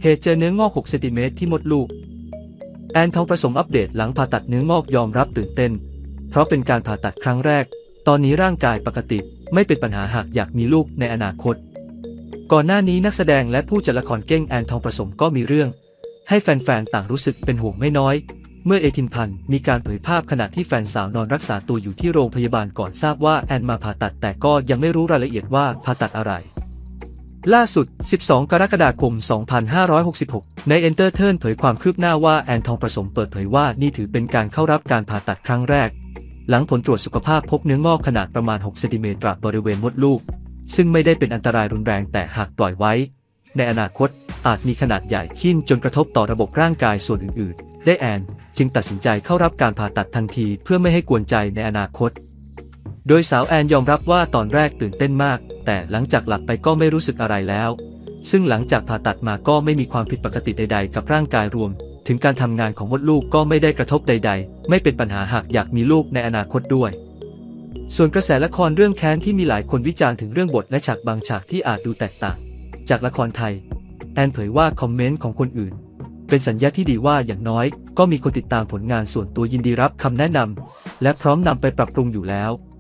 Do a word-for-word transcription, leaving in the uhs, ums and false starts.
เหตุเจอเนื้องอกหกเซนติเมตรที่มดลูกแอนทองประสมอัปเดตหลังผ่าตัดเนื้องอกยอมรับตื่นเต้นเพราะเป็นการผ่าตัดครั้งแรกตอนนี้ร่างกายปกติไม่เป็นปัญหาหากอยากมีลูกในอนาคตก่อนหน้านี้นักแสดงและผู้จัดละครเก้งแอนทองประสมก็มีเรื่องให้แฟนๆต่างรู้สึกเป็นห่วงไม่น้อยเมื่อเอทิมพันธ์มีการเผยภาพขณะที่แฟนสาวนอนรักษาตัวอยู่ที่โรงพยาบาลก่อนทราบว่าแอนมาผ่าตัดแต่ก็ยังไม่รู้รายละเอียดว่าผ่าตัดอะไรล่าสุดสิบสองกรกฎาคมสองพันห้าร้อยหกสิบหกใน Entertainment เผยความคืบหน้าว่าแอนทองประสมเปิดเผยว่านี่ถือเป็นการเข้ารับการผ่าตัดครั้งแรกหลังผลตรวจสุขภาพพบเนื้องอกขนาดประมาณหกเซนติเมตรบริเวณมดลูกซึ่งไม่ได้เป็นอันตรายรุนแรงแต่หากปล่อยไว้ในอนาคตอาจมีขนาดใหญ่ขึ้นจนกระทบต่อระบบร่างกายส่วนอื่นๆได้แอนจึงตัดสินใจเข้ารับการผ่าตัดทันทีเพื่อไม่ให้กวนใจในอนาคตโดยสาวแอนยอมรับว่าตอนแรกตื่นเต้นมากแต่หลังจากหลับไปก็ไม่รู้สึกอะไรแล้วซึ่งหลังจากผ่าตัดมาก็ไม่มีความผิดปกติใดๆกับร่างกายรวมถึงการทำงานของมดลูกก็ไม่ได้กระทบใดๆไม่เป็นปัญหาหากอยากมีลูกในอนาคตด้วยส่วนกระแสละครเรื่องแค้นที่มีหลายคนวิจารณ์ถึงเรื่องบทและฉากบางฉากที่อาจดูแตกต่างจากละครไทยแอนเผยว่าคอมเมนต์ของคนอื่นเป็นสัญญาณที่ดีว่าอย่างน้อยก็มีคนติดตามผลงานส่วนตัวยินดีรับคำแนะนำและพร้อมนำไปปรับปรุงอยู่แล้ว